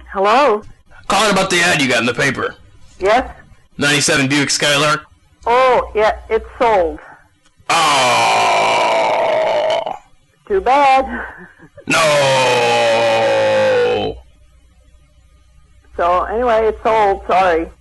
Hello? Calling about the ad you got in the paper. Yes? 97 Buick Skylark. Oh, yeah, it's sold. Oh! Too bad. No! So, anyway, it's sold. Sorry.